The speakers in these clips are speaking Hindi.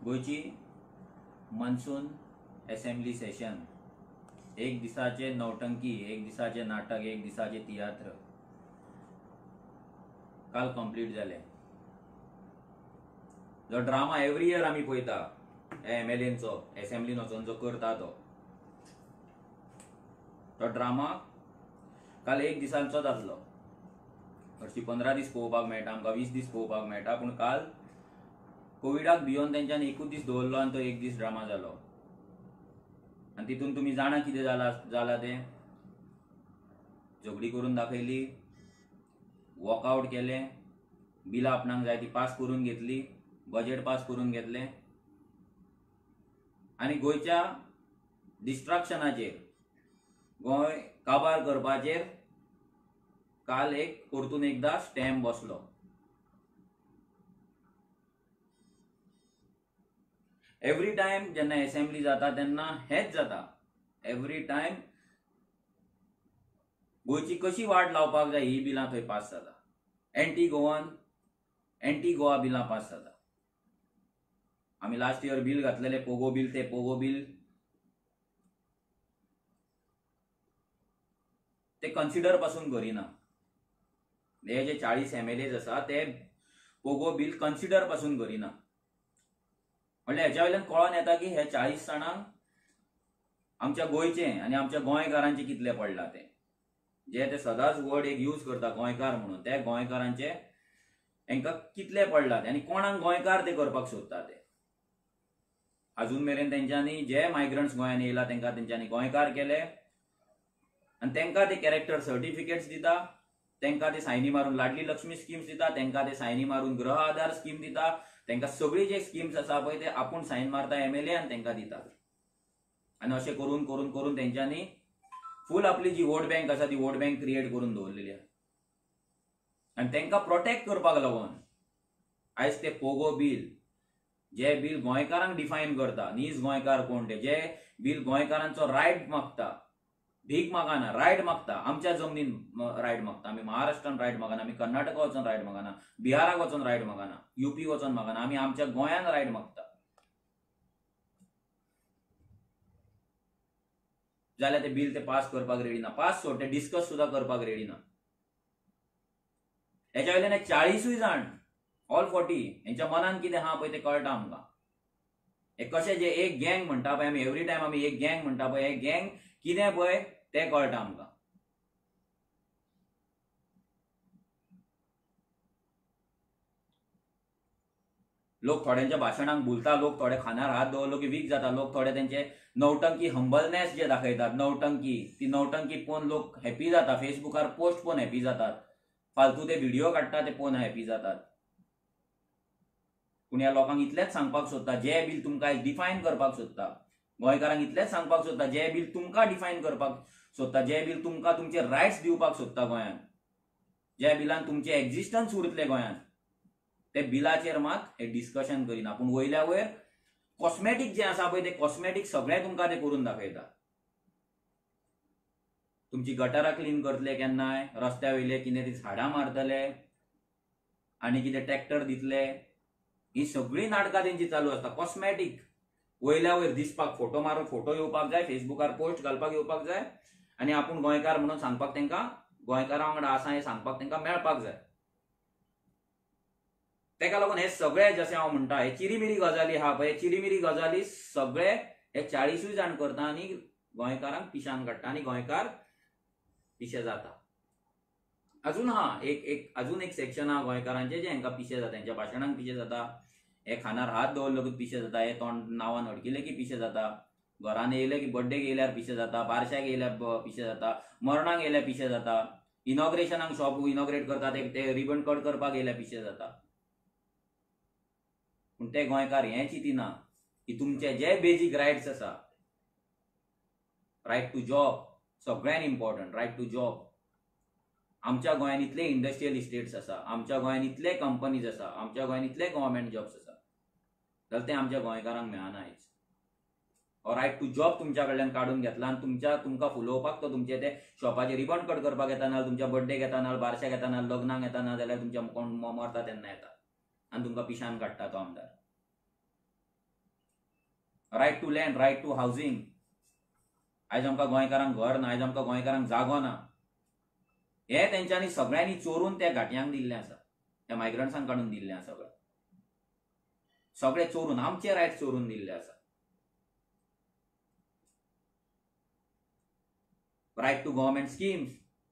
गोयची मान्सून असेंब्ली सेशन, एक दिसाचे नौटंकी, एक दिसाचे नाटक, एक दिसाचे तियात्र काल कंप्लीट जाले. जो ड्रामा एवरी इयर आमी पळयता MLAंचो असेंब्लीन वचून जो करता तो ड्रामा काल एक दिसांचोच आसलो. हरशीं 15 दीस पळोवपाक मेळटा, आमकां 20 दीस पळोवपाक मेळटा, पूण काल कोविडाक भियोन तेंच्यांनी एकूच दीस दवरलो आनी तो एक दीस ड्रामा जालो. आनी तितून तुमी जाणा कितें जाला तें झगडी करून दाखयली, वॉकआउट केलें, बिलां आपणाक जाय ती पास करून घेतली, बजेट पास करून घेतलें आनी गोंयच्या डिस्ट्रक्शनाचेर, गोंय काबार करपाचेर काल एक परतून एकदा स्टॅम्प बसलो. एवरी टायम जेन्ना असेंब्ली जाता तेन्ना हेच जाता. एवरी टायम गोंयची कशी वाट लावपाक जाय ही बिलां थंय पास जाता. एंटी गोवा बिलां पास जाता. आमी लास्ट इयर बील घातलेले पोगो बील, ते पोगो बील ते कन्सिडर पासून करिना. हे जे 40 MLAs आसा ते पोगो बील कन्सिडर पासून करिना. म्हणजे हेच्या वयल्यान कळोन येता की हे 40 जाणांक आमच्या गोंयचे आनी आमच्या गोंयकारांचे कितले पडला ते. जे ते सदांच वर्ड एक यूज करता गोंयकार म्हणून, ते गोंयकारांचे हांकां कितले पडलात आनी कोणाक गोंयकार ते करपाक सोदता ते. अजून मेरेन तेंच्यांनी जे मायग्रंट्स गोंयान येयला तेंकां तेंच्यांनी गोंयकार केले आनी तेंकां ते कॅरेक्टर सर्टिफिकेट्स दिता, तेंकां ते सायनी मारून लाडली लक्ष्मी स्किम्स दिता, तेंकां ते सायनी मारून गृह आधार स्कीम दिता, तेंकां सगळी जे स्किम्स आसा पळय ते आपूण सायन मारता MLA आनी तेंकां दिता. आनी अशें करून करून करून तेंच्यांनी फूल आपली जी वोट बँक आसा ती वोट बँक क्रिएट करून दवरलेली आसा. आनी तेंकां प्रोटेक्ट करपाक लागून आयज ते पोगो बील, जे बील गोंयकारांक डिफायन करता, नीज गोंयकार कोण ते, जे बील गोंयकारांचो रायट मागता, भीक मागना, रायट मागता, आमच्या जमनीन रायट मागता. आमी महाराष्ट्रान रायट मागना, आमी कर्नाटका वचून रायट मागना, बिहाराक वचून रायट मागना, UP वचून मागना, आमी आमच्या गोंयान रायट मागता. जाल्यार ते बील ते पास करपाक रेडी ना. पास सोड, ते डिस्कस सुद्दां करपाक रेडी ना. हेच्या वयल्यान 40 जाण ऑल 40 हेंच्या मनान कितें आहा पळय ते कळटा आमकां. हे कशें जे एक गँग म्हणटा पळय आमी, एवरी टायम आमी एक गँग म्हणटा पळय, हे गँग कितें पळय ते कळटा आमकां. लोक थोड्यांच्या भाशणांक भुलता, लोक थोडे खांद्यार हात दवरलो की वीक जाता, लोक थोडे तेंचे नौटंकी हंबलनेस जे दाखयतात, नौटंकी, ती नौटंकी पळोवन लोक हॅपी जाता, फेसबुकार पोस्ट पळोवन हॅपी जातात, फालतू ते व्हिडिओ काडटा ते पळोवन हॅपी जातात. पूण ह्या लोकांक इतलेंच सांगपाक सोदता, जे बील तुमकां डिफायन करपाक सोदता, गोंयकारांक इतलेंच सांगपाक सोदता, जे बील तुमकां डिफायन करपाक सोदता, जे बील तुमकां तुमचे रायट्स दिवपाक सोदता गोंयान, ज्या बिलान तुमचे एक्झिस्टन्स उरतले गोंयान, ते बिलाचेर मात हे डिस्कशन करिना. पूण वयल्या वयर कॉस्मेटीक जे आसा पळय ते कॉस्मेटीक सगळें तुमकां ते करून दाखयता. तुमची गटारां क्लीन करतले केन्नाय, रस्त्या वयले कितें ती झाडां मारतले आनी कितें ट्रॅक्टर दितले, ही सगळी नाटकां तेंची चालू आसता. कॉस्मेटीक वयल्या वयर दिसपाक, फोटो मारून फोटो येवपाक जाय, फेसबुकार पोस्ट घालपाक येवपाक जाय आनी आपूण गोंयकार म्हणून सांगपाक तेंकां, गोंयकारां वांगडा आसा हें सांगपाक तेंकां मेळपाक जाय. तेका लागून हे सगळे जशें हांव म्हणटा, हे चिरीमिरी गजाली आहा पळय, चिरीमिरी गजाली सगळे हे 40 जाण करता आनी गोंयकारांक पिशान काडटा आनी गोंयकार पिशे जाता. अजून हा अजून एक सेक्शन आहा गोंयकारांचे जे हांकां पिशे जाता, हेंच्या भाशणांक पिशे जाता, हे खानार हात दवरलो की पिशे जाता, हे तोंड नांवान अडकिले की पिशे जाता, घरान येयले की बर्थडेक येयल्यार पिशे जाता, बारशाक येयल्यार पिशे जाता, मरणाक येयल्यार पिशे जाता, इनॉग्रेशनाक शॉप इनॉग्रेट करता ते रिबन कट करपाक येयल्यार पिशे जाता. पूण ते गोंयकार हें चिंतिना की तुमचे जे बेजीक रायट्स आसा, रायट टू जॉब सगळ्यान इम्पॉर्टंट, रायट टू जॉब. आमच्या गोंयान इतले इंडस्ट्रियल इस्टेट्स आसा, आमच्या गोंयान इतले कंपनीज आसा, आमच्या गोंयान इतले गव्हर्मेंट जॉब्स आसा, जाल्यार ते आमच्या गोंयकारांक मेळना आयज. रायट टू जॉब तुमच्या कडल्यान काडून घेतला आनी तुमकां फुलोवपाक तो तुमचे ते शॉपाचे रिबन कट करपाक येता, नाल्यार तुमच्या बर्थडेक येता, नाल्यार बारशाक येता, नाल्यार लग्नाक येता, नाजाल्यार तुमच्या कोण मरता तेन्ना येता आनी तुमकां पिशान काडटा तो आमदार. Right to land, right to housing. आयज आमकां गोंयकारांक घर ना, आयज आमकां गोंयकारांक जागो ना. हे तेंच्यांनी सगळ्यांनी चोरून त्या घाटयांक दिल्लें आसा, त्या मायग्रंट्सांक काडून दिल्लें आसा. सगळे चोरून आमचे रायट चोरून दिल्ले आसा. Right to government schemes,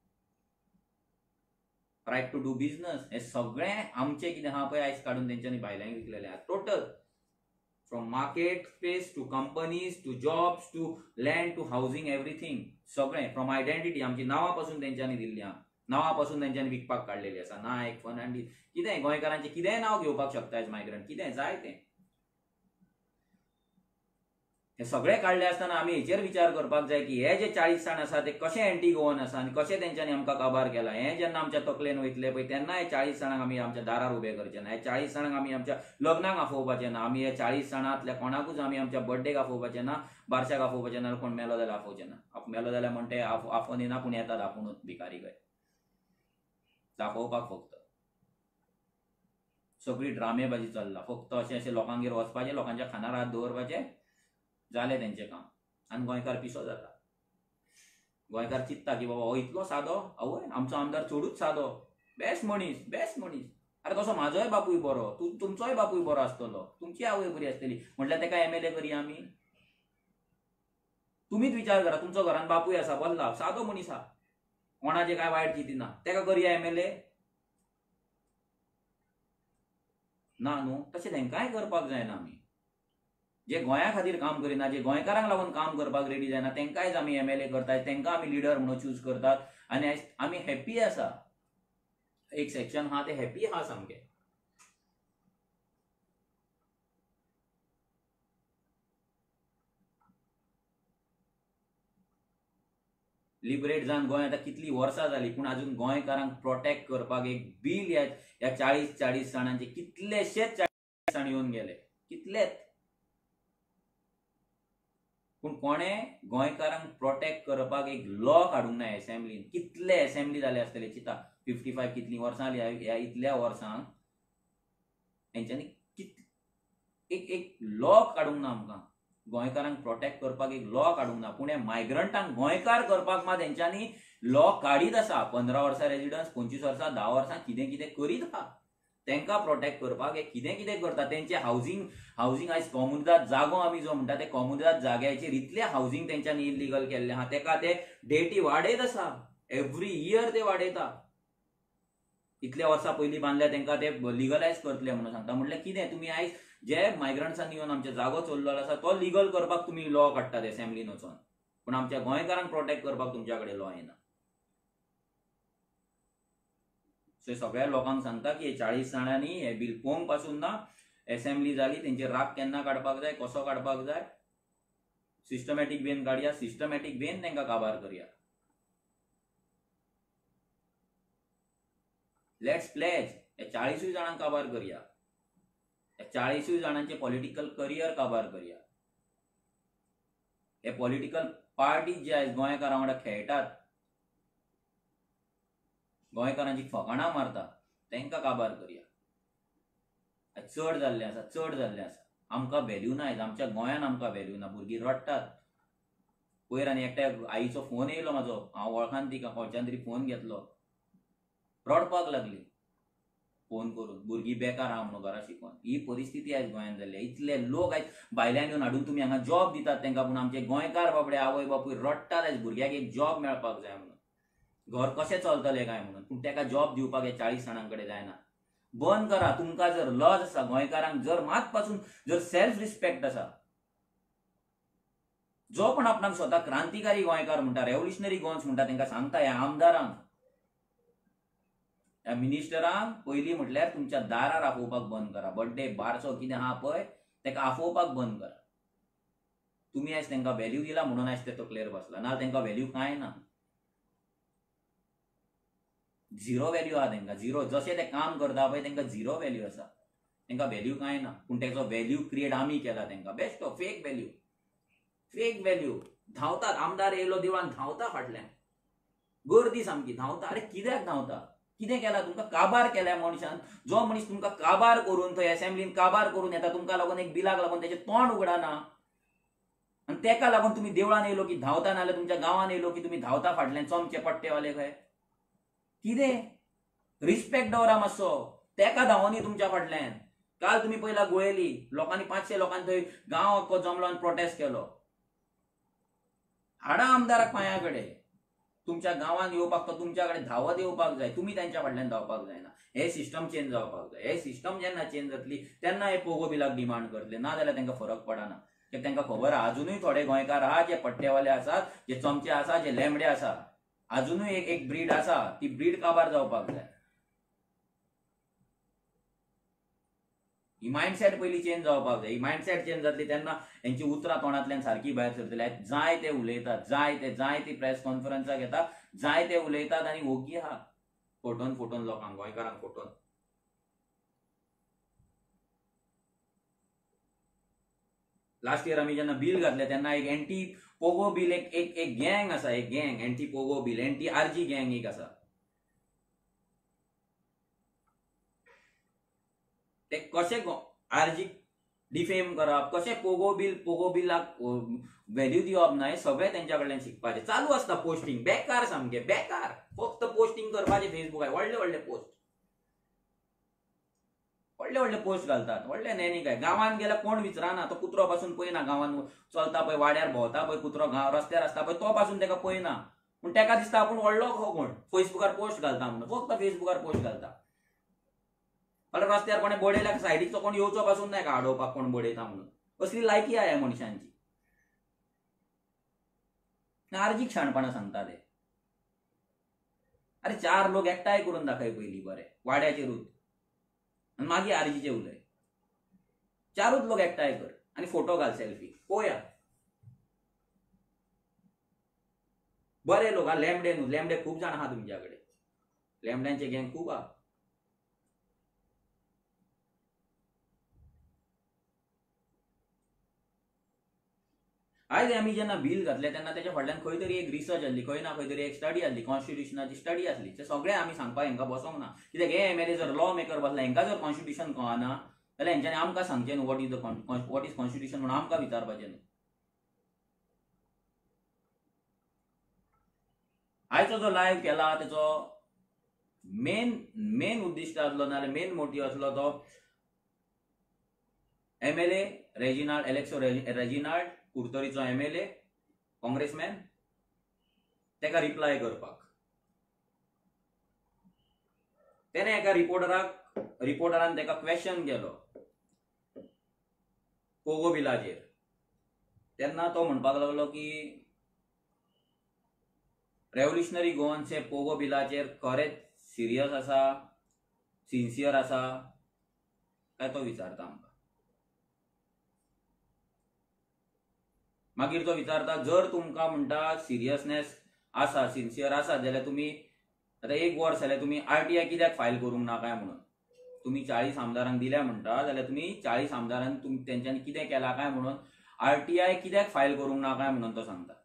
right to do business, हे सगळे आमचे कितें आहा पळय आयज काडून तेंच्यांनी भायल्यांक विकलेले आहा. Total from market space to companies to jobs to land to housing, everything सगळें. फ्रॉम आयडेंटिटी आमची नांवां पासून तेंच्यांनी दिल्ली आहा, नांवां पासून तेंच्यांनी विकपाक काडलेली आसा. नायक, फर्नांडीस, कितें गोंयकारांचें कितेंय नांव घेवपाक शकता एज मायग्रंट, कितें जाय तें. हे सगळे काढले असताना आमी हेचेर विचार करपाक जाय की हे जे 40 जाण आसा ते कशे एंटी गोवन आसा आनी कशे तेंच्यांनी आमकां काबार केला. हे जेन्ना आमच्या तकलेन वयतले पळय तेन्ना हे 40 जाणांक आमी आमच्या दारार उबे करचे ना. हे 40 जाणांक आमी आमच्या लग्नाक आफोवपाचे ना. आमी हे 40 जाणांतल्या कोणाकूच आमी आमच्या बर्थडेक आफोवपाचे ना, बारशाक आफोवपाचे ना, कोण मेलो जाल्यार आफोवचे ना. मेलो जाल्यार म्हणटे आफोवन येना, पूण येतात आपुणूच भिकारी कय दाखोवपाक. फक्त सगळी ड्रामेबाजी चल्ला. फक्त अशें लोकांगेर वचपाचें, लोकांच्या खानार हात दवरपाचे, जालें तेंचें काम. आनी गोंयकार पिसो जाता. गोंयकार चिंतता की बाबा हो इतलो सादो, आवय आमचो आमदार चडूच सादो, बेस्ट मनीस, बेस्ट मनीस. अरे तसो म्हाजोय बापूय बरो, तुमचोय बापूय बरो आसतलो, तुमची आवय बरी आसतली, म्हटल्यार तेका एमएलए करया आमी. तुमीच विचार करा, तुमचो घरान बापूय आसा, बल्ला सादो मनीस आहा, कोणाचे काय वायट चिंतिना, तेका करया एमएलए ना न्हू. तशें तेंकांय करपाक जायना. आमी जे गोंया खातीर काम करिना, जे गोंयकारांक लागून काम करपाक रेडी जायना, तेंकायच आमी एमएलए करतात, तेंकां आमी लिडर म्हणून चूज करतात. आनी आमी हॅप्पी आसा. एक सेक्शन आहा ते हॅप्पी आहा सामके. लिबरेट जावन गोंय आतां कितली वर्सां जाली, पूण अजून गोंयकारांक प्रोटेक्ट करपाक एक बील ह्या 40 जाणांचे कितलेशेच 40 जाण येवन गेले, कितलेच. पूण कोणें गोंयकारांक प्रोटेक्ट करपाक एक लॉ काडूंक ना एसेंब्लीन. कितले एसेंब्ली जाले आसतले चिता. 55 कितली वर्सां जाली ह्या इतल्या वर्सांक तेंच्यांनी एक लॉ काडूंक ना. आमकां गोंयकारांक प्रोटेक्ट करपाक एक लॉ काडूंक ना. पूण हे मायग्रंटांक गोंयकार करपाक मात तेंच्यांनी लॉ काडीत आसा. 15 वर्सां रेजिडन्स, 25 वर्सां, 10 वर्सां कितें कितें करीत आहा. तेंकां प्रोटेक्ट करपाक एक कितें कितें करता. तेंचे हावजींग आयज कॉम्युनिदाद जागो आमी जो म्हणटा ते कॉम्युनिदाद जाग्याचेर इतले हावजींग तेंच्यांनी इलिगल केल्ले आहा. तेका ते डेटी वाडयत आसा. एवरी इयर ते वाडयता. इतल्या वर्सां पयलीं बांदल्या तेंकां ते लिगलायज करतले म्हणून सांगता. म्हटल्यार कितें तुमी आयज जे मायग्रंट्सांनी येवन आमचे जागो चोरलेलो आसा तो लिगल करपाक तुमी लॉ काडटात एसेंब्लीन वचोन, पूण आमच्या गोंयकारांक प्रोटेक्ट करपाक तुमच्या कडेन लॉ येना. सो सगळ्या लोकांक सांगता की हे 40 जाणांनी हे बील पोवंक पासून ना. एसेंब्ली जाली, तेंचेर राग केन्ना काडपाक जाय, कसो काडपाक जाय, सिस्टमॅटीक वेन काडया, सिस्टमॅटीक वेन तेंकां काबार करया. लेट्स प्लेज हे 40 जाणांक काबार करया. हे 40 जाणांचे पॉलिटिकल करियर काबार करया. हे पॉलिटिकल पार्टीज जे आयज गोंयकारां वांगडा खेळटात, गोंयकारांची फकाणां मारता, तेंकां काबार करया. चड जाल्ले आसा, चड जाल्ले आसा. आमकां व्हॅल्यू ना. आयज आमच्या गोंयान आमकां व्हॅल्यू ना. भुरगीं रडटात. पयर आनी एकट्या आईचो फोन येयलो म्हाजो, हांव वळखान तिका, खंयच्यान तरी फोन घेतलो, रडपाक लागली फोन करून, भुरगीं बेकार आहा म्हणून घरा शिकोवन. ही परिस्थिती आयज गोंयान जाल्ली. इतले लोक आयज भायल्यान येवन हाडून तुमी हांगा जॉब दितात तेंकां, पूण आमचे गोंयकार बाबडे आवय बापूय रडटात आयज भुरग्याक एक जॉब मेळपाक जाय म्हणून, घर कशें चलतलें काय म्हणून. पूण तेका जॉब दिवपाक हे 40 जाणां कडेन जायना. बंद करा. तुमकां जर लॉज आसा, गोंयकारांक जर मात पासून जर सेल्फ रिस्पेक्ट आसा, जो पण आपणाक स्वता क्रांतिकारी गोंयकार म्हणटा, रेव्होल्युशनरी गोंयस म्हणटा, तेंकां सांगता ह्या आमदारांक, ह्या मिनिस्टरांक, पयलीं म्हटल्यार तुमच्या दारार आफोवपाक बंद करा. बर्थडे बारसो कितें आहा पळय तेका आफोवपाक बंद करा. तुमी आयज तेंकां व्हॅल्यू दिला म्हणून आयज ते तकलेर बसला, ना तेंकां व्हॅल्यू कांय ना. झिरो व्हॅल्यू आहा तेंकां. झिरो. जशें ते काम करता पळय तेंकां झिरो व्हॅल्यू आसा. तेंकां व्हॅल्यू कांय ना. पूण तेचो व्हॅल्यू क्रिएट आमी केला तेंकां. Best of fake value. Fake value. धांवतात. आमदार येयलो देवळान धांवता फाटल्यान. गर्दी सामकी धांवता. अरे कित्याक धांवता? कितें केला तुमकां? काबार केल्या मनशान. जो मनीस तुमकां काबार करून थंय एसेंब्लीन काबार करून येता, तुमकां लागून एक बिलाक लागून तेचें तोंड उगडाना, आणि तेका लागून तुम्ही देवळान येयलो की धांवता, नाल्यार तुमच्या गांवान येयलो की तुम्ही धांवता फाटल्यान चमचे पट्टेवाले खंय. कितें रिस्पेक्ट दवरा मातसो. तेका धांवनी तुमच्या फाटल्यान. काल तुम्ही पयला गुळेली लोकांनी 500 लोकांनी थंय गांव अख्खो जमलो आनी प्रोटेस्ट केलो. हाडा आमदाराक पांया कडेन. तुमच्या गांवान येवपाक तो तुमच्या कडेन धांवत येवपाक जाय. तुम्ही त्यांच्या फाटल्यान धांवपाक जायना. हे सिस्टम चेंज जावपाक जाय. हे सिस्टम जेन्ना चेंज जातली तेन्ना हे पोगो बिलाक डिमांड करतले. ना जाल्यार तांकां फरक पडना. कित्याक तांकां खबर आहा अजुनूय थोडे गोंयकार आहा जे पट्टेवाले आसात, जे चमचे आसा, जे लेंबडे आसा. अजुनूय एक ब्रीड आसा. ती ब्रीड काबार जावपाक जाय. ही मायंडसेट पयली चेंज जावपाक जाय. ही मायंडसेट चेंज जातली तेन्ना हेंची उतरां तोंडांतल्यान सारकी भायर सरतली. जाय ते उलयतात, जाय ती प्रेस कॉन्फरन्सां घेतात, जाय ते उलयतात आनी ओगी आहा फटोवन लोकांक, गोंयकारांक फटोवन. लास्ट इयर आमी जेन्ना बील घातलें तेन्ना एक एंटी पोगो बील एक गँग आसा, एक गँग एंटी पोगो बील, एंटी आरजी गँग एक आसा. ते कशें आरजी डिफेम करप, कशें पोगो बिलाक व्हॅल्यू दिवप ना, हे सगळें तेंच्या कडल्यान शिकपाचें. चालू आसता पोस्टिंग, बेकार सामकें बेकार. फक्त पोस्टिंग करपाचें फेसबुकार, व्हडले पोस्ट, व्हडले पोस्ट घालतात, व्हडले नॅनी काय. गांवान गेल्यार कोण विचारना. तो कुत्रो पासून पळयना. गांवान चलता पळय, वाड्यार भोंवता पळय कुत्रो, रस्त्यार आसता पळय, तो पासून तेका पळयना. पूण तेका दिसता आपूण व्हडलो कोण फेसबुकार पोस्ट घालता म्हणून. फक्त फेसबुकार पोस्ट घालता. जाल्यार रस्त्यार कोणें बडयल्यार सायडीचो कोण येवचो पासून नाय का आडोवपाक कोण बडयता म्हणून. असली लायकी आहा ह्या मनशांची. आरजीक शाणपणां सांगता ते. अरे 4 लोक एकठांय करून दाखय पयलीं बरें वाड्याचेरूच, आनी मागीर आरजीचे उलय. 4च लोक एकठांय कर आनी फोटो घाल सेल्फी, पळोवया. बरे लोक हा. लेंबडे न्हू, लेंबडे खूब जाण आहा तुमच्या कडेन. लेंबड्यांचे गँग खूब आहा. आयज आमी जेन्ना बील घातलें तेन्ना तेच्या फाटल्यान खंय तरी एक रिसर्च आसली, खंय ना खंय तरी एक स्टडी आसली, कॉन्स्टिट्युशनाची स्टडी आसली. ते सगळें आमी सांगपाक हेंकां बसोंक ना. कित्याक हे एमएलए जर लॉ मेकर बसला, हेंकां जर कॉन्स्टिट्युशन कळना जाल्यार हेंच्यांनी आमकां सांगचें न्हू वॉट इज कॉन्स्टिट्युशन म्हणून आमकां विचारपाचें न्हू. आयचो जो लायव्ह केला तेचो मेन उद्दिश्ट आसलो नाल्यार मेन मोटीव आसलो तो एमएलए रेजिनाल्ड एलेक्सो रेजिनाल्ड, कुर्तोरीचो एमएलए, काँग्रेसमॅन, तेका रिप्लाय करपाक. तेणे एका रिपोर्टरान तेका क्वेश्चन केलो पोगो बिलाचेर. तेन्ना तो म्हणपाक लागलो की रेव्होल्युशनरी गोवन्स हे पोगो बिलाचेर खरेंच सिरियस आसा, सिन्सियर आसा काय तो विचारता आमकां. मागीर तो विचारता जर तुमकां म्हणटा सिरियसनेस आसा, सिन्सियर आसा जाल्यार तुमी आतां 1 वर्स जाल्यार तुमी आरटीआय कित्याक फायल करूंक ना काय म्हणून. तुमी 40 आमदारांक दिल्या म्हणटा जाल्यार तुमी 40 आमदारांक तेंच्यांनी कितें केला काय म्हणून आरटीआय कित्याक फायल करूंक ना काय म्हणून तो सांगता.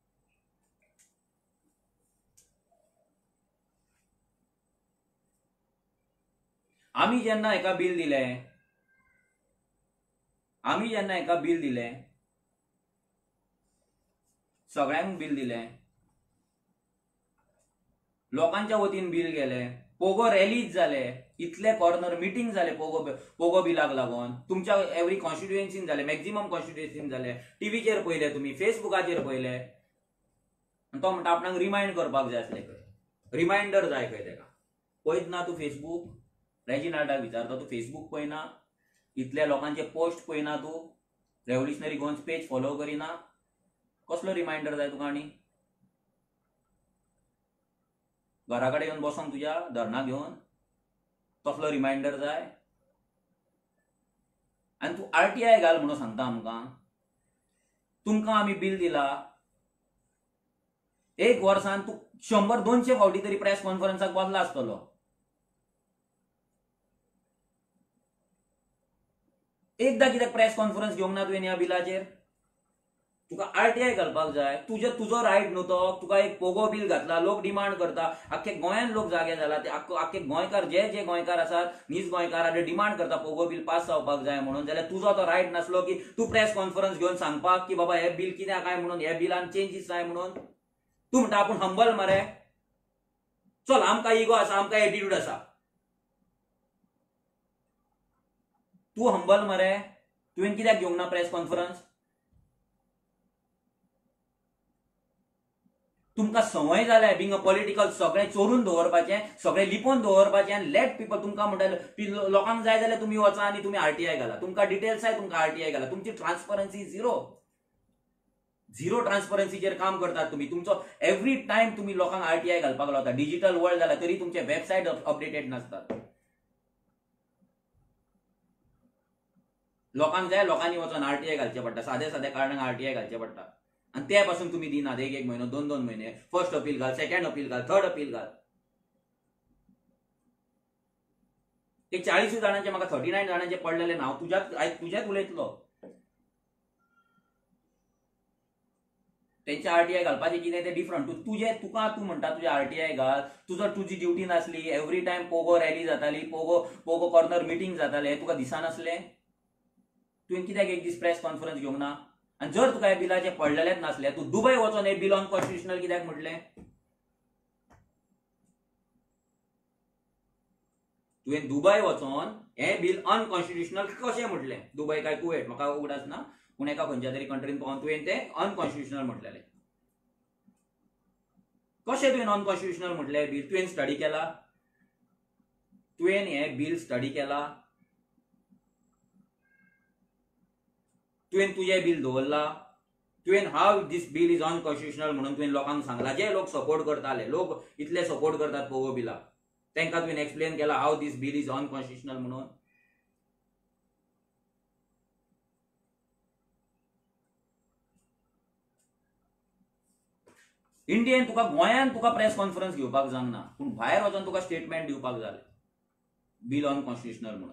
आमी जेन्ना एका बील दिलें सगळ्यांक बील दिलें, लोकांच्या वतीन बील गेलें, पोगो रॅलीज जाले, इतले कॉर्नर मिटींग जाले पोगो बिलाक लागून. तुमच्या एव्हरी कॉन्स्टिट्युएन्सीन जाले, मॅक्झिमम कॉन्स्टिट्युएन्सीन जाले. टीव्हीचेर पयले तुमी, फेसबुकाचेर पयले. आनी तो म्हणटा आपणाक रिमाइंड करपाक जाय आसलें खंय, रिमाइंडर जाय खंय तेका. पळयत ना तूं फेसबूक? रेजिनाल्डाक विचारता, तूं फेसबूक पळयना? इतल्या लोकांचे पोस्ट पळयना तूं? रेव्होल्युशनरी गोवन्स पेज फॉलो करिना? कसलो रिमाइंडर जाय तुका? आनी घरा कडेन येवन बसोंक तुज्या धरना घेवन तसलो रिमाइंडर जाय? आनी तूं आरटीआय घाल म्हणून सांगता आमकां. तुमकां आमी बील दिला, 1 वर्सान तूं 100-200 फावटी तरी प्रेस कॉन्फरन्साक बसला आसतलो. एकदां कित्याक प्रेस कॉन्फरन्स घेवंक ना तुवें ह्या बिलाचेर? तुका आरटीआय घालपाक जाय, तुजो रायट न्हू तो. तुका एक पोगो बिल घातला, लोक डिमांड करता, आख्खे गोंयान लोक जागे जाला, ते आख्खे गोंयकार जे गोंयकार आसात नीज गोंयकार डिमांड करता पोगो बिल पास जावपाक जाय म्हणून. जाल्यार तुजो तो रायट नासलो की तू प्रेस कॉन्फरन्स घेवन सांगपाक की बाबा हे बिल कित्याक काय म्हणून, हे बिलान चेंजीस जाय म्हणून. तू म्हणटा आपूण हंबल मरे. चल आमकां इगो आसा, आमकां एटिट्यूड आसा. तू हंबल मरे. तुवें कित्याक घेवंक ना प्रेस कॉन्फरन्स? तुमकां संवय जाल्या बिंग अ पॉलिटिकल सगळें चोरून दवरपाचें, सगळें लिपोवन दवरपाचें आनी लेट पीपल. तुमकां म्हणटा लोकांक जाय जाल्यार तुमी वचा आनी तुमी आरटीआय घाला. तुमकां डिटेल्स जाय, तुमकां आरटीआय घाला. तुमची ट्रान्सपरन्सी झिरो ट्रान्सपरन्सीचेर काम करतात तुमी. तुमचो एवरी टायम तुमी लोकांक आरटीआय घालपाक लावता. डिजिटल वर्ल्ड जाला तरी तुमचे वेबसायट अपडेटेड नासतात. लोकांक जाय लोकांनी वचून आरटीआय घालचे पडटा, सादे कारणांक आरटीआय घालचे पडटा. आणि ते पासून तुम्ही दिनात एक म्हयनो, दोन महिने. फर्स्ट अपील घाल, सेकंड अपील घाल, थर्ड अपील घाल. ते 40 जाणांचे म्हाका 39 जाणांचे पडलेले नाव तुझ्यात उलयतलो. त्यांच्या आरटीआय घालपाचे कितें ते डिफरंट. तू म्हणटा तुझे आरटीआय घाल. तुझी ड्युटी नासली. एवरी टायम पोगो रॅली जाताली, पोगो कॉर्नर मिटींग जाताले. तुका दिसनासले? तुवें कित्याक एक दीस प्रेस कॉन्फरन्स घेवंक ना? आणि जर तुका हे बिलाचे पडलेलेच नासले, तू दुबय वचून हे बिल अनकॉन्स्टिट्युशनल कित्याक म्हटलें? तुवें दुबय वचून हे बिल अनकॉन्स्टिट्युशनल कशें म्हटलें? दुबय काय कुवेट म्हाका उगडास ना, पूण एका खंयच्या तरी कंट्रीन पावून तुवें ते अनकॉन्स्टिट्युशनल म्हटलेलें. कशें तुवें अनकॉन्स्टिट्युशनल म्हटलें बिल? तुवें स्टडी केला? तुवें हे बिल स्टडी केला? तुवें तुझे बिल दवरला? तुवें how this bill is unconstitutional म्हणून तुवें लोकांक सांगला? जे लोक सपोर्ट करताले, लोक इतले सपोर्ट करतात पोगो बिलाक, तांकां तुवें एक्सप्लेन केला how this bill is unconstitutional म्हणून? इंडियन तुका गोंयान तुका प्रेस कॉन्फरन्स घेवपाक जायना, पूण भायर वचून तुका स्टेटमेंट दिवपाक जाय बिल अनकॉन्स्टिट्युशनल म्हणून.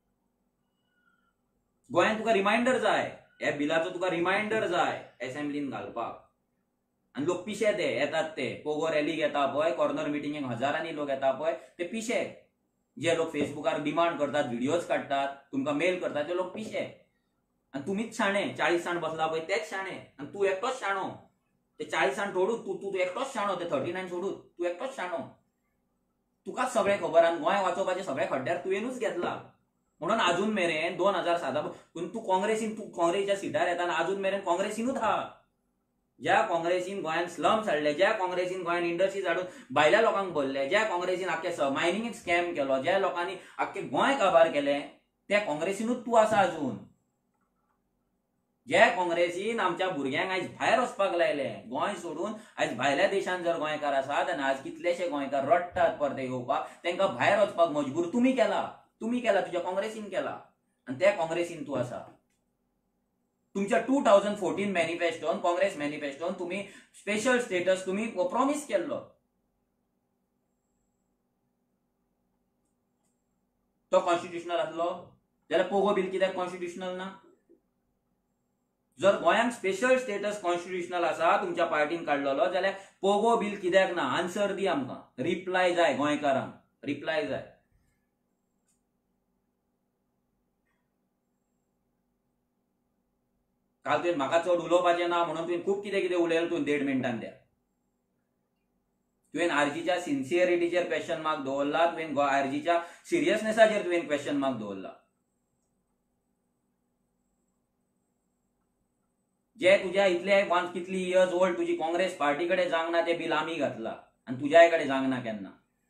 गोंयान तुका रिमाइंडर जाय, ह्या बिलाचो तुका रिमाइंडर जाय असेंब्लीन घालपाक. आनी लोक पिशे ते येतात, ते पोगो रॅलीक येता पळय, कॉर्नर मिटिंगेक हजारांनी लोक येता पळय, ते पिशे. जे लोक फेसबुकार डिमांड करतात, व्हिडिओज काडटात, तुमकां मेल करतात, ते लोक पिशे. आनी तुमीच शाणे. 40 जाण बसला पळय तेच शाणे, आनी तू एकटोच शाणो. ते 40 जाण सोडून तू एकटोच शाणो. ते 39 सोडून तू एकटोच शाणो. तुकाच सगळें खबर. आनी गोंय वाचोवपाचे सगळे खड्ड्यार तुवेंनूच घेतला. म्हणून अजून मेरेन 2007 पूण तू काँग्रेसीच्या सिटार येता आनी अजून मेरेन काँग्रेसीनूच आहा. ज्या काँग्रेसीन गोंयान स्लम्स हाडले, ज्या काँग्रेसीन गोंयान इंडस्ट्रीज हाडून भायल्या लोकांक भरले, ज्या काँग्रेसीन आख्खे मायनिंगेक स्कॅम केलो, ज्या लोकांनी आख्खे गोंय काबार केले, त्या काँग्रेसीनूच तू आसा अजून. ज्या काँग्रेसीन आमच्या भुरग्यांक आयज भायर वचपाक लायले, गोंय सोडून आयज भायल्या देशांत जर गोंयकार आसात आनी आज कितलेशे गोंयकार रडटात परते येवपाक, तांकां भायर वचपाक मजबूर तुम्ही केला, तुझ्या काँग्रेसीन केला. आणि त्या काँग्रेसीन तू आसा. तुमच्या 2014 मॅनिफेस्टोन, काँग्रेस मॅनिफेस्टोन तुम्ही स्पेशल स्टेटस तुम्ही प्रॉमिस केल्लो. तो कॉन्स्टिट्युशनल आसलो जाल्यार पोगो बिल कित्याक कॉन्स्टिट्युशनल ना? जर गोंयांक स्पेशल स्टेटस कॉन्स्टिट्युशनल आसा, तुमच्या पार्टीन काडलेलो, जाल्यार पोगो बिल कित्याक ना? आन्सर दी आमकां. रिप्लाय जाय गोंयकारांक, रिप्लाय जाय. काल तुवें म्हाका चड उलोवपाचें ना म्हणून तुवें खूब कितें कितें उलयलें, तुवें 1.5 मिनटान द्या. तुवें आरजीच्या सिन्सियरिटीचेर क्वेश्चन मार्क दवरला, तुवें आरजीच्या सिरियसनेसाचेर तुवें क्वेश्चन मार्क दवरला. जे तुज्या इतले कितली इयर्स ओल्ड तुजी काँग्रेस पार्टी कडेन जावंक ना ते बिल आमी घातला, आनी तुज्याय कडेन जावंक ना केन्ना.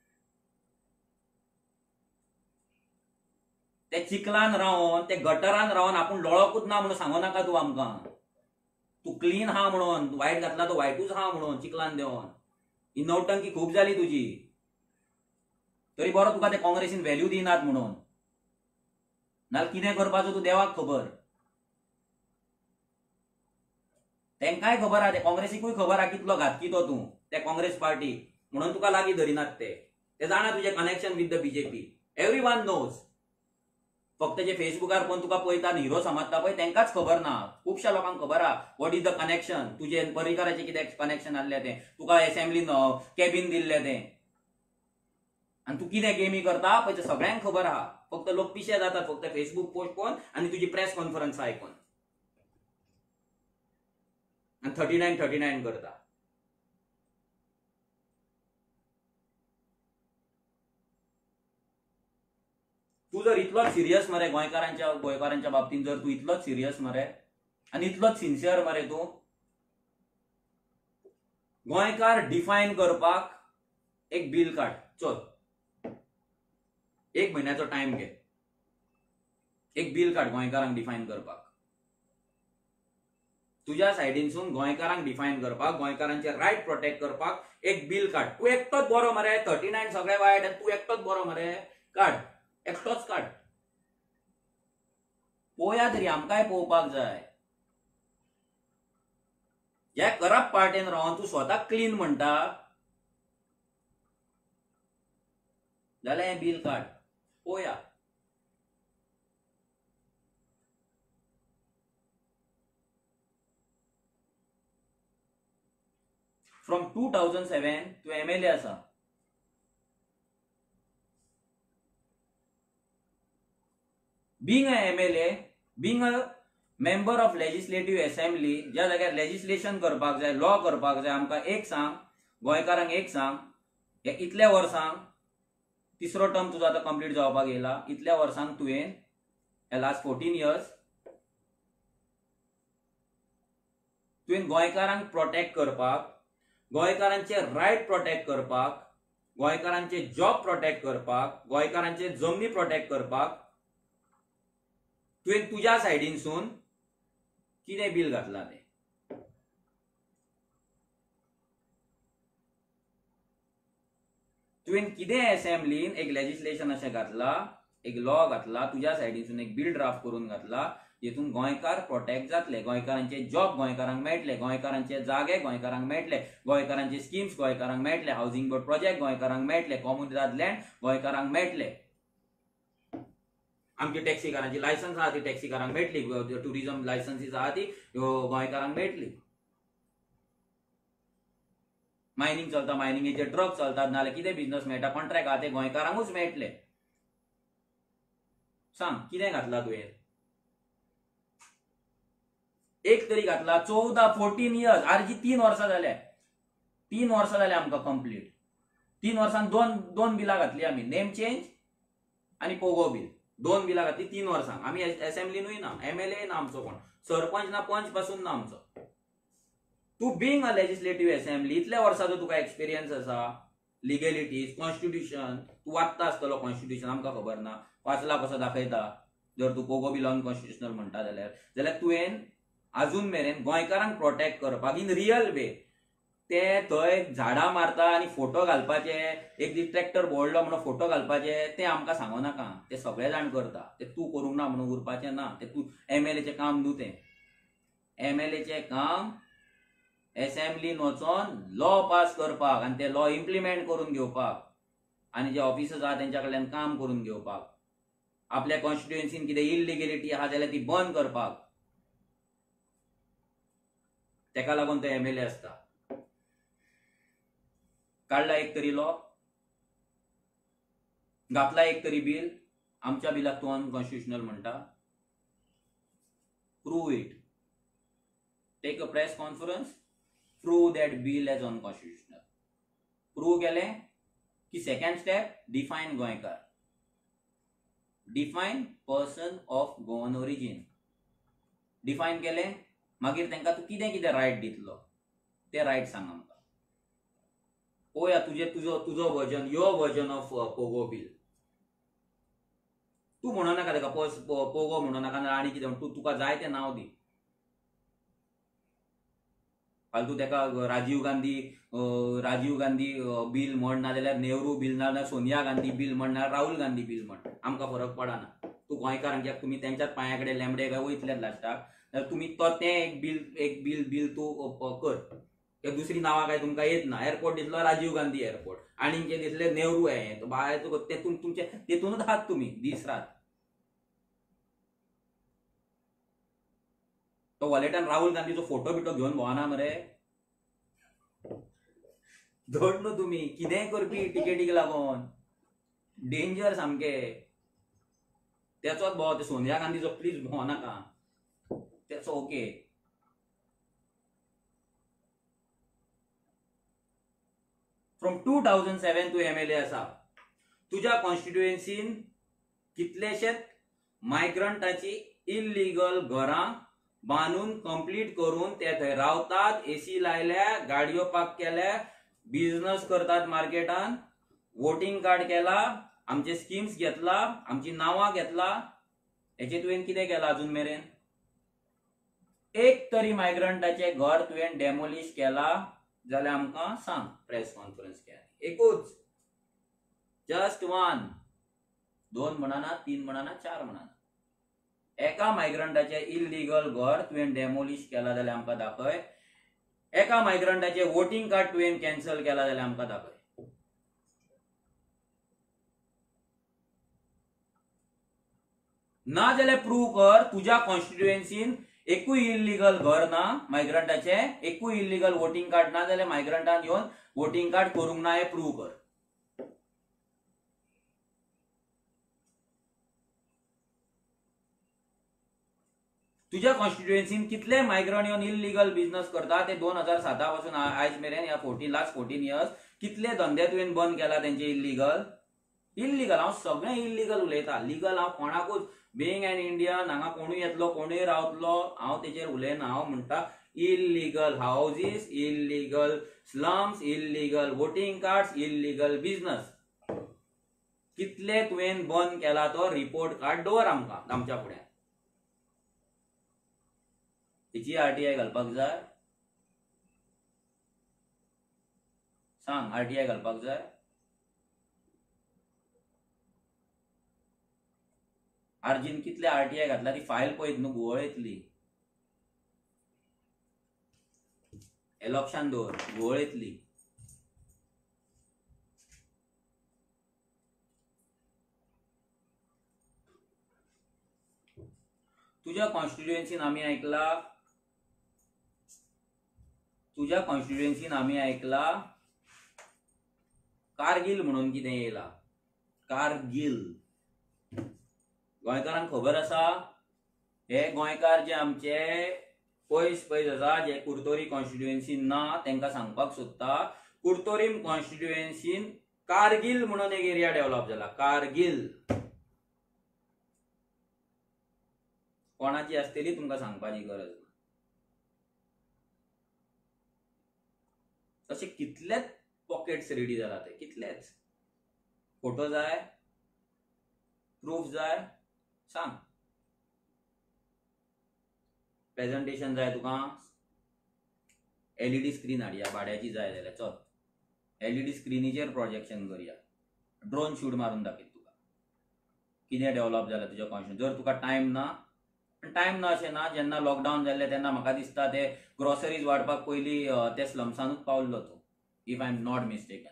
ते चिखलान रावन, ते गटरान रावन आपूण लोळोकूच ना म्हणून सांगू नाका तूं आमकां. तू क्लीन हा म्हणून, वायट घातला तो वायटूच हा म्हणून चिखलान देवन. ही नौटंकी खूब जाली तुजी. तरी बरो तुका ते काँग्रेसीन व्हॅल्यू दिनात म्हणून. नाल्यार कितें करपाचो तूं देवाक खबर. तांकांय खबर आहा, ते काँग्रेसीकूय खबर आहा कितलो घातकी तो तूं, ते काँग्रेस पार्टी, म्हणून तुका लागीं धरिनात ते. ते जाणा तुजें connection with the BJP. Everyone knows. फक्त जे फेसबुकार पण तुका पळयता हिरो समजता पळय तांकांच खबर ना. खुबश्या लोकांक खबर आहा व्हॉट इज द कनेक्शन, तुजे परिकराचे कितें कनेक्शन आसलें तें, तुका असेंब्लीन कॅबिन दिल्लें तें, आनी तूं कितें गेमी करता पळय तें सगळ्यांक खबर आहा. फक्त लोक पिशे जातात फक्त फेसबुक पोस्ट पळोवन आनी तुजी प्रेस कॉन्फरन्स आयकून, आनी 39 करता. तू जर इतलोच सिरियस मरे गोंयकारांच्या बाबतीत जर तू इतलोच सिरियस मरे आनी इतलोच सिन्सियर मरे तू, गोंयकार डिफायन करपाक एक बिल काड. चल 1 म्हयन्याचो टाइम घे, एक बिल काड गोंयकारांक डिफायन करपाक. तुज्या सायडीनसून गोंयकारांक डिफायन करपाक, गोंयकारांचे रायट प्रोटेक्ट करपाक एक बिल काड. तू एकटोच बरो मरे, 39 सगळे वायट आनी तू एकटोच बरो मरे, काड, एकटोच काड. पळोवया तरी, आमकांय पळोवपाक जाय. ह्या करप्ट पार्टीन रावन तू स्वताक क्लीन म्हणटा जाल्यार हें बिल काड, पळोवया. फ्रॉम 2007 तू MLA आसा. Being a MLA, being a member of legislative assembly, ज्या जाग्यार लेजिस्लेशन करपाक जाय, लॉ करपाक जाय, आमकां एक सांग, गोंयकारांक एक सांग, हे इतल्या वर्सांक तिसरो टर्म तुजो आतां कंप्लीट जावपाक येयला, इतल्या वर्सांक तुवें हे लास्ट 14 years तुवें गोंयकारांक प्रोटेक्ट करपाक, गोंयकारांचे रायट प्रोटेक्ट करपाक, गोंयकारांचे जॉब प्रोटेक्ट करपाक, गोंयकारांचे जमनी प्रोटेक्ट करपाक तुवें तुज्या सायडीनसून कितें बिल घातलां तें. तुवें कितें असेंब्लीन एक लेजिस्लेशन अशें घातलां, एक लॉ घातला, तुज्या सायडीनसून एक बिल ड्राफ्ट करून घातला, जेतून गोंयकार प्रोटेक्ट जातले, गोंयकारांचे जॉब गोंयकारांक मेळटले, गोंयकारांचे जागे गोंयकारांक मेळटले, गोंयकारांचे स्किम्स गोंयकारांक मेळटले, हावसिंग बोर्ड प्रोजेक्ट गोंयकारांक मेळटले, कॉम्युनिटांत लँड गोंयकारांक मेळटले, आमची टॅक्सीकारांची लायसन्स आहा ती टॅक्सीकारांक मेळटली, टुरिझम लायसन्सीस आहा ती गोंयकारांक मेळटली. मायनिंग चलता, मायनिंगेचे ट्रक चलतात, नाल्यार कितें बिझनस मेळटा, कॉन्ट्रॅक्ट आहा ते गोंयकारांकूच मेळटले. सांग कितें घातला तुवें? एक तरी घातला. 14 years, आरजी 3 वर्सां जाल्या, 3 वर्सां जाल्या आमकां कंप्लीट. 3 वर्सांक दोन बिलां घातली आमी, नेम चेंज आनी पोगो बिल, 2 बिलां घातली 3 वर्सांक. आमी असेंब्लीनूय ना, MLA ना आमचो कोण, सरपंच ना, पंच पासून ना आमचो. तू बींग अ लेजिस्लेटिव्ह असेंब्ली, इतल्या वर्साचो तुका एक्सपिरियन्स आसा, लिगेलिटीज, कॉन्स्टिट्यूशन, तू वाचता आसतलो कॉन्स्टिट्यूशन, आमकां खबर ना, वाचला कसो दाखयता. जर तू पोगो बिल अनकॉन्स्टिट्युशनल म्हणटा जाल्यार तुवें अजून मेरेन गोंयकारांक प्रोटेक्ट करपाक इन रियल वे ते थंय झाडां मारता आनी फोटो घालपाचे, एक दीस ट्रॅक्टर बोळ्ळो म्हणून फोटो घालपाचे, ते आमकां सांगो नाका. ते सगळे जाण करता, ते तूं करूंक ना म्हणून उरपाचें ना. ते तूं MLAचें काम न्हू तें. MLAचें काम असेंब्लीन वचोन लॉ पास करपाक आनी ते लॉ इम्प्लिमेंट करून घेवपाक, आनी जे ऑफिसर्स आहा तेंच्या कडल्यान काम करून घेवपाक, आपल्या कॉन्स्टिट्युएन्सीन कितें इलिगेलिटी आहा जाल्यार ती बंद करपाक. तेका लागून तो MLA आसता. काडला एक तरी लॉ, घातला एक तरी बिल, आमच्या बिलाक तूं अनकॉन्स्टिट्युशनल म्हणटा. Prove it, take a press conference, prove that bill is unconstitutional. प्रूव्ह केलें की सेकंड स्टेप, डिफायन गोंयकार, define person of Goan origin. Define केलें मागीर तांकां तूं कितें कितें रायट दितलो ते रायट सांग आमकां. पळोवया तुजो version, your version of POGO bill. तूं म्हणो नाका ताका पोगो म्हणो नाका, आनी कितें म्हण, तुका जाय तें नांव दी. फालतू ताका राजीव गांधी बिल म्हण, नाजाल्यार नेहरू बिल, नाजाल्यार सोनिया गांधी बिल म्हण, नाजाल्यार राहुल गांधी बिल म्हण, आमकां फरक पडना. तूं गोंयकारांक तुमी तेंच्याच पांया कडेन लेंबडे काय वयतलेच लास्टाक, जाल्यार तुमी तो तें एक बिल तूं कर. ते दुसरी नांवां काय तुमकां येत ना. एअरपोर्ट दितलो राजीव गांधी एअरपोर्ट, आनीक दिसले नेहरू हे, तेतून तुमचे तेतूनच आहात तुमी दीस रात. तो वॉलेटान राहुल गांधीचो फोटो बिटो घेऊन भोवना मरे. धड न्हू तुम्ही कितेंय करपी टिकेटीक लागून. डेंजर सामके. त्याचोच भोव ते सोनिया गांधीचो प्लीज भोव नाका. त्याचो ओके. फ्रॉम 2007 तू MLA आसा. तुझ्या कॉन्स्टिट्युएन्सीन कितलेशेच मायग्रंटाची इल्लीगल घरां बांदून कंप्लीट करून ते थंय रावतात, AC लायल्या, गाडयो पार्क केल्या, बिझनेस करतात मार्केटान, वोटिंग कार्ड केला, आमचे स्कीम्स घेतला, आमची नावां घेतला. हेचे तुवें कितें केला अजून मेरेन? एक तरी मायग्रंटाचे घर तुवें डेमोलिश केला जाल्यार आमकां सांग. प्रेस कॉन्फरन्स केली एकूच. Just one. 2 म्हणना, 3 म्हणना, 4 म्हणना. एका मायग्रंटाचे इल्लीगल घर तुवें डेमोलिश केला जाल्यार आमकां दाखय. एका मायग्रंटाचे वोटिंग कार्ड तुवें कॅन्सल केला जाल्यार आमकां दाखय. ना जाल्यार प्रूव कर तुझ्या कॉन्स्टिट्युएन्सीन एकूय इल्लीगल घर ना मायग्रंटाचे, एकूय इल्लीगल वोटिंग कार्ड ना जाल्यार मायग्रंटान येवन वोटिंग कार्ड करूंक ना हे प्रूव कर. तुझ्या कॉन्स्टिट्युएन्सीन कितले मायग्रंट येवन इल्लीगल बिझनेस करता ते 2007 पासून आयज मेरेन या 14 इयर्स कितले धंदे तुवें बंद केला तेंचे इल्लीगल. हांव सगळें इल्लीगल उलयता. लीगल हांव कोणाकूच बीइंग एन इंडियन हांगा कोणूय येतलो कोणूय रावतलो हांव तेचेर उलयना. हांव म्हणटा illegal houses, illegal slums, illegal voting cards, illegal business कितले तुवें बंद केला तो रिपोर्ट कार्ड दवर आमकां आमच्या फुड्यान. तेची RTI घालपाक जाय. सांग RTI घालपाक जाय. आर्जीन कितले RTI घातला ती फायल पळयत न्हू घुंवळ येतली. हे लक्षान दवर घुंवळ येतली. तुझ्या कॉन्स्टिट्युएन्सीन आम्ही ऐकला कारगिल म्हणून कितें येयला. कारगिल गोंयकारांक खबर आसा. हे गोंयकार जे आमचे पयस आसा जे कुर्तोरी कॉन्स्टिट्युएन्सीन ना तांकां सांगपाक सोदता. कुर्तोरीम कॉन्स्टिट्युएन्सीन कारगिल म्हणून एक एरिया डेव्हलप जाला. कारगिल कोणाची आसतली तुमकां सांगपाची गरज ना. तसे कितलेच पॉकेट्स रेडी जाला ते कितलेच. फोटो जाय, प्रूफ जाय, सांग. प्रेझेंटेशन जाय तुका. LED स्क्रीन हाडया भाड्याची जाय जाल्यार चल. LED स्क्रीनीचेर प्रोजेक्शन करूया. ड्रोन शूट मारून दाखयत तुका कितें डेव्हलप जाला तुज्या कॉन्स्टिट्युएन्सीन. जर तुका टायम ना अशें ना. जेन्ना लॉकडावन जाल्ले तेन्ना म्हाका दिसता ते ग्रोसरीज वाडपाक पयलीं ते स्लम्सानूच पावल्लो तो. If I am not mistaken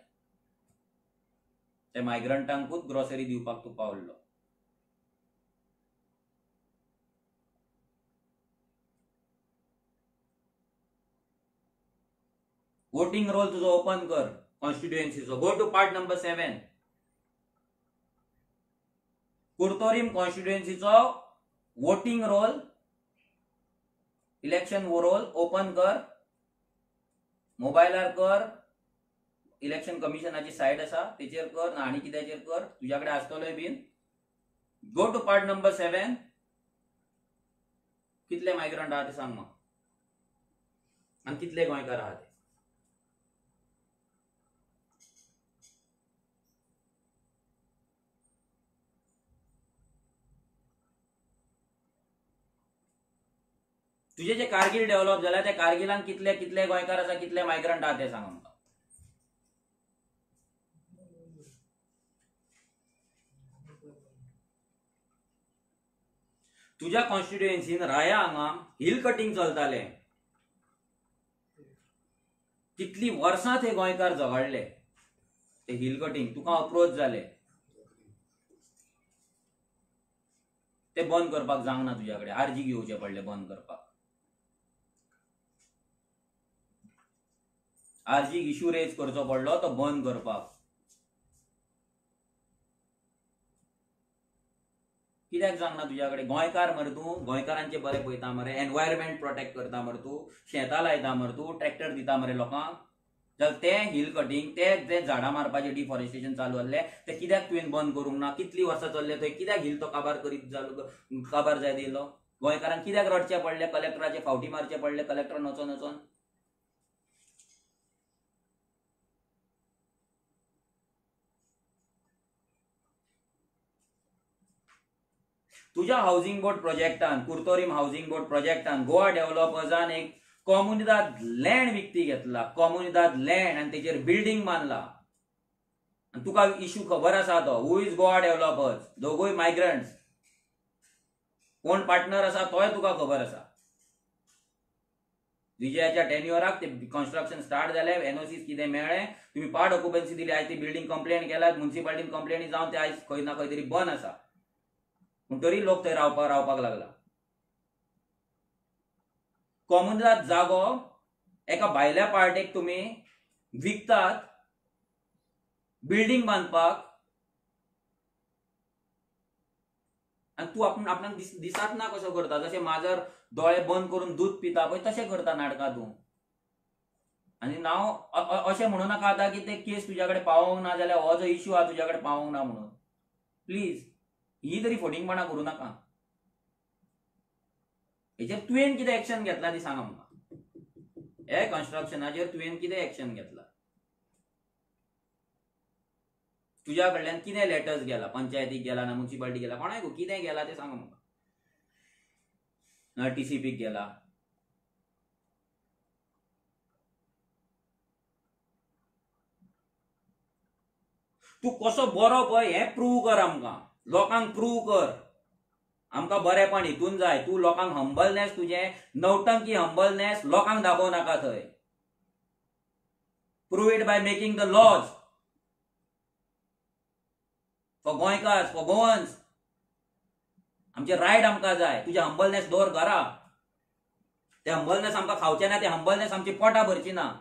ते मायग्रंटांकूच ग्रोसरी दिवपाक तूं पावल्लो. वोटिंग रोल तुजो ओपन कर कॉन्स्टिट्युएन्सीचो. Go to part number 7. कुर्तोरीम कॉन्स्टिट्युएन्सीचो voting roll election roll open कर. मोबायलार कर. इलेक्शन कमिशनाची साइट आसा तेचेर कर ना आनी कित्याचेर कर तुज्या कडेन आसतलोय बीन. Go to part number 7. कितले मायग्रंट आहा ते सांग म्हाका आनी कितले गोंयकार आहा ते. तुझे जे कारगिल डेव्हलप जाला त्या कारगिलान कितले कितले गोंयकार आसा कितले मायग्रंट आहा ते सांग आमकां. तुझ्या कॉन्स्टिट्युएन्सीन राया हांगा हिल कटिंग चलताले. कितली वर्सां ते गोंयकार झगडले ते हिल कटिंग. तुका अप्रोच जाले ते बंद करपाक जावंक ना. तुज्या कडेन आर्जी घेवचे पडले बंद करपाक. आरजी इश्यू रेज करचो पडलो तो बंद करपाक. कित्याक सांगना तुझ्या कडेन? गोंयकार मरे तूं, गोंयकारांचे बरें पळयता मरे, एनवायरमेंट प्रोटेक्ट करता मरे तूं, शेतां लायता मरे तूं, ट्रॅक्टर दिता मरे लोकांक. जाल्यार तें हिल कटींग, ते झाडां मारपाचें डिफॉरेस्टेशन चालू जाल्लें तें कित्याक तुवें बंद करूंक ना? कितलीं वर्सां चल्ले थंय? कित्याक हिल तो काबार करीत जालो, काबार जाय दिलो? गोंयकारांक कित्याक रडचें पडलें? कलेक्टराचे फावटी मारचे पडले कलेक्टर नचोन नचोन? तुझ्या हाऊसिंग बोर्ड प्रोजेक्टान, कुर्तोरीम हाऊसिंग बोर्ड प्रोजेक्टान गोवा डेव्हलपर्सान एक कॉम्युनिदाद लँड विकती घेतला, कॉम्युनिदाद लँड, आनी तेचेर बिल्डिंग बांदला. आनी तुका इश्यू खबर आसा तो, हू इज गोवा डेव्हलपर्स? दोगूय मायग्रंट्स. कोण पार्टनर आसा तोय तुका खबर आसा. विजयाच्या टेन्युअराक ते कन्स्ट्रक्शन स्टार्ट जालें, एनओसी कितें मेळ्ळें, तुम्ही पार्ट ऑक्युपन्सी दिली, आयज ती बिल्डिंग कंप्लेंट केल्यात, म्युन्सिपालिटीन कंप्लेनी जावन ते आयज खंय ना खंय तरी बंद आसा. पूण तरी लोक थंय रावपाक लागला. कॉम्युनिदाद जागो एका भायल्या पार्टेक तुम्ही विकतात बिल्डिंग बांधपाक, आनी तूं आपणाक दिसात ना कसो करता? जशें माजर दोळे बंद करून दूध पिता पळय तशें करता नाटकां तूं. आनी हांव अशें म्हणूं नाका आतां की ते केस तुज्या कडेन पावोंक ना, जाल्यार हो जो इश्यू आहा तुज्या कडेन पावोंक ना म्हणून. प्लीज ही तरी फटिंगपणां करूं नाका. हेचेर तुवें कितें एक्शन घेतला ती सांग आमकां. हे कन्स्ट्रक्शनाचेर तुवें कितें एक्शन घेतला? तुझ्या कडल्यान कितें लेटर्स गेला? पंचायतीक गेला ना, म्युन्सिपालिटी गेला, कोणाक कितें गेला ते सांग आमकां. ना टीसीपीक गेला? तूं कसो बरो पळय हें प्रूव कर आमकां, लोकांक प्रूव कर. आमकां बरेपण हितून जाय. तूं लोकांक हंबलनेस, तुजें नवटंकी हंबलनेस लोकांक दाखोव नाका थंय. Prove it by making the laws for गोंयकार्स, फॉर गोवन्स. आमचे रायट आमकां जाय. तुजें हंबलनेस दवर घरा. ते हंबलनेस आमकां खावचें ना, ते हंबलनेस आमची पोटां भरची ना.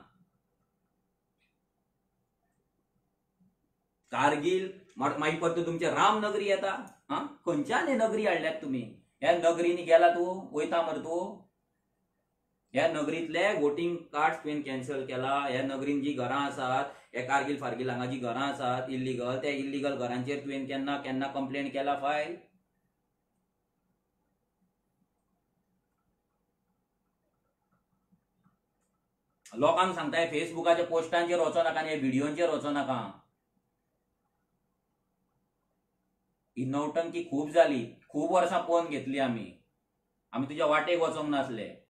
कारगिल मागीर परत तुमचे रामनगरी येता. खंयच्यान हे नगरी हाडल्यात तुमी? ह्या नगरीनी गेला तूं, वयता मरे तूं? ह्या नगरींतले वोटिंग कार्ड तुवें कॅन्सल केला. ह्या नगरीन जी घरां आसात, हे कारगिल फार्गिल हांगा जी घरां आसात इल्लिगल, त्या इल्लिगल घरांचेर तुवें केन्ना केन्ना कंप्लेंट केला फायल? लोकांक सांगताय फेसबुकाच्या पोस्टांचेर वचो नाका आनी व्हिडिओंचेर वचो नाका. ही नवटंकी खूब जाली. खूब वर्सां पळोवन घेतली आमी तुज्या वाटेक वचोंक नासले.